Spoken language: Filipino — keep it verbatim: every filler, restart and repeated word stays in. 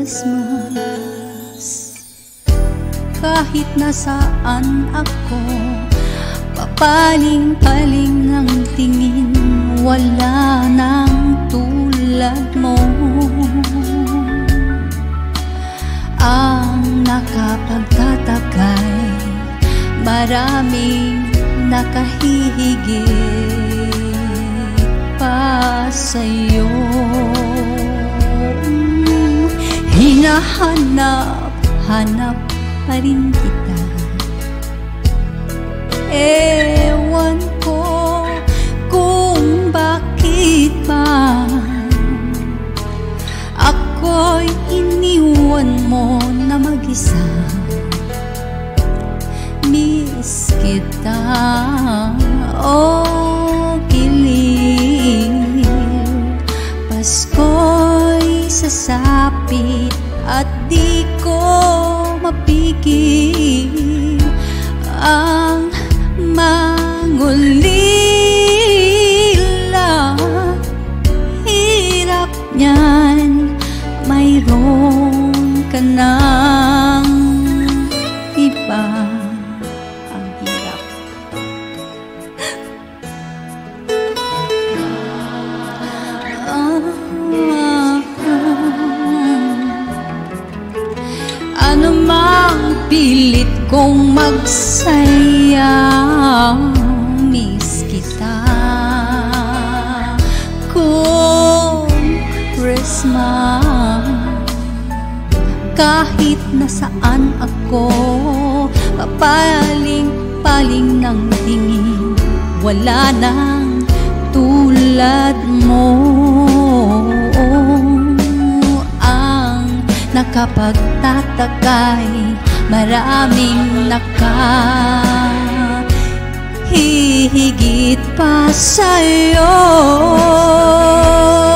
Christmas. Kahit nasaan ako, papaling-paling ng tingin, wala nang tulad mo. Ang nakapagtatakay, maraming nakahihigit pa sa'yo. Hinahanap-hanap pa rin kita. Ewan ko kung bakit ba ako'y iniwan mo na mag-isa. Miss kita, oh kilig. Pasko'y sasapit at di ko mapigil ang mangulila. Hirap niyan, mayroon ka ng iba. Ang hirap. ah, Ano mang pilit kong magsaya, miss kita. Kung Christmas, kahit nasaan ako, papaling-paling ng tingin, wala nang tulad mo. Ang nakapagtatakay, maraming nakahihigit pa sa'yo.